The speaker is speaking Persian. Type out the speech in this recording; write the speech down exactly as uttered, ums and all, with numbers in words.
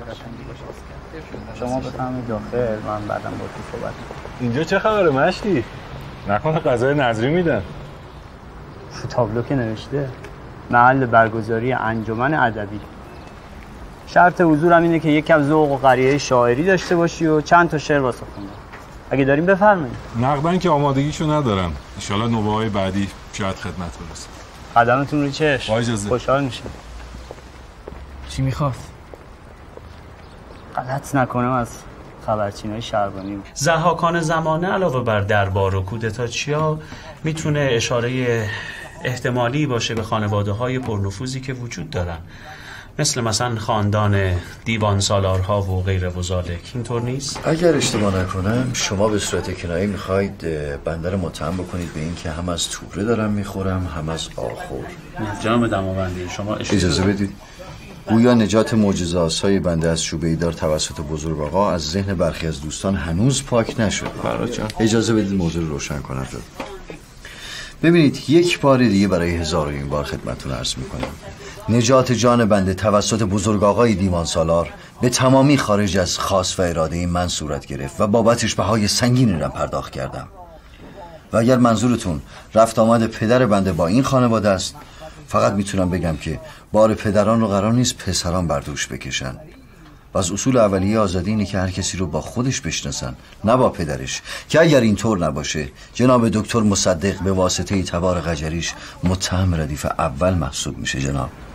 قشنگی باشه. شما بفهمید داخل، من بعدم با تو صحبت می‌کنم. اینجا چه خبره مشتی؟ نکنه غذای نظری میدن؟ تو تابلو که نوشته محل برگزاری انجمن ادبی. شرط حضورم اینه که یک کم ذوق و قریه شاعری داشته باشی و چند تا شعر واسه خوندن. اگه داریم بفرمایید. نقدن که آمادگیشو ندارم. ان شاءالله نوبه‌های بعدی شاید خدمت برسه. قدمتون رو چشم. با اجازه. خوشحال میشم. چی میخواست؟ غلط نکنم از خبرچینای شهربانی. ضحاکان زمانه علاوه بر دربار و کودتاچیا میتونه اشاره احتمالی باشه به خانواده‌های پرنفوذی که وجود دارن، مثل مثلا خاندان دیوان سالارها و غیره و ذالک. اینطور نیست؟ اگر اشتباه نکنم شما به صورت کنایه میخواید بنده رو متهم بکنید به این که هم از توبره دارم میخورم هم از آخور. جناب دماوندی شما اجازه بدید. گویا نجات معجزه‌آسای بنده از چوبه ایدار توسط بزرگ آقا از ذهن برخی از دوستان هنوز پاک نشد. اجازه بدید موضوع رو روشن کنم. ببینید یک بار دیگه برای هزارمین بار خدمتتون عرض میکنم، نجات جان بنده توسط بزرگ آقای دیوان سالار به تمامی خارج از خواست و اراده من صورت گرفت و بابتش بهای سنگینی را پرداخت کردم. و اگر منظورتون رفت آمد پدر بنده با این خانواده است، فقط میتونم بگم که بار پدران رو قرار نیست پسران بر دوش بکشن. و از اصول اولیه آزادی اینه که هر کسی رو با خودش بشناسن، نه با پدرش، که اگر اینطور نباشه جناب دکتر مصدق به واسطه تبار قجریش متهم ردیف اول محسوب میشه. جناب